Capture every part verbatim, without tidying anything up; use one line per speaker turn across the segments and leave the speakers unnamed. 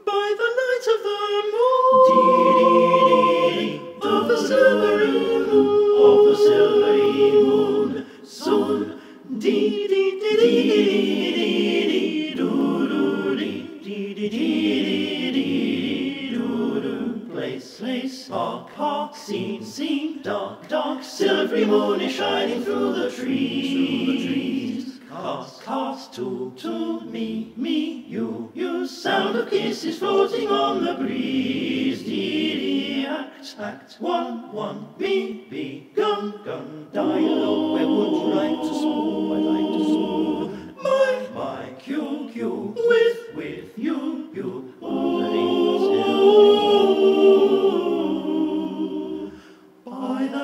by the light of the moon, of the silvery moon, of the silvery moon, soon, dee dee dee dee dee doo doo dee dee dee dee dee doo doo. Place, place, park, park, scene, scene, dark, dark, silvery moon is shining through the trees, through the trees. Cast, cast, to, to, me, me, you, you, sound of kisses floating on the breeze. Dee dee, act, act, one, one, be, be, gun, gun, dialogue. Where would you like to spoon? I'd like to spoon. My, my, Q, Q, with, with, you, you, by the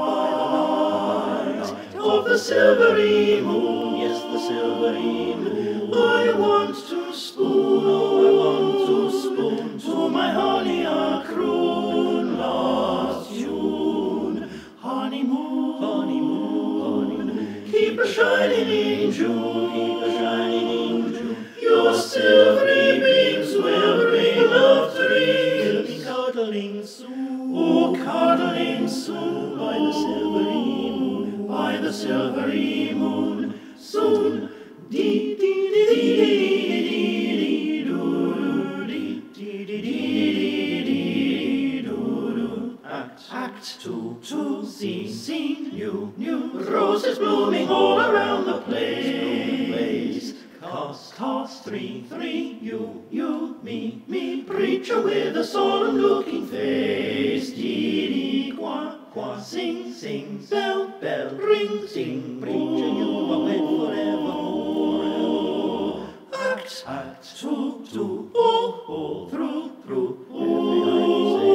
light of the silvery moon, yes, the silvery moon, I want to spoon, oh, I want to spoon to my honey a croon, last June. Honeymoon, honeymoon, honeymoon, keep a shining in June, keep a shining in June. Your silvery beams will bring love to dreams. We'll be cuddling soon, oh, cuddling soon by the silvery moon, by the silvery moon, soon. Dee dee dee dee dee dee doo dee dee dee dee dee doo. Act, act, two, two, scene, scene, new, new, roses blooming all around the place. Cast, cast, three, three, you, you, me, me, preacher with a solemn looking face. Dee dee, qua, qua, sing, sing, bell, bell, ring, sing, preacher, you are wed forevermore. Act, act, two, two, all, all, through, through, every night you say,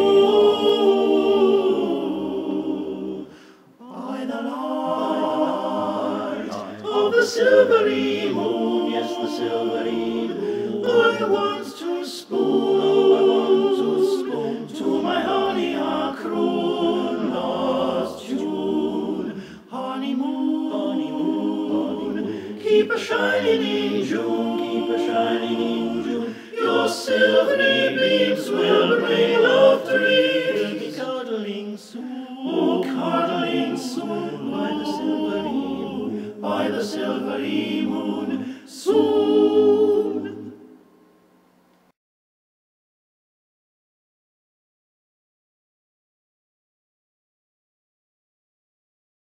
oh, by the light of the silvery moon, yes, the silvery moon, I want to spoon, oh, I want to spoon to my honey a croon, last June. Honeymoon, honeymoon, honeymoon, keep a shining in June, keep a shining in June. Your silvery beams will bring love dreams. We'll be cuddling soon, oh, cuddling soon by the silvery moon, by the silvery moon, soon.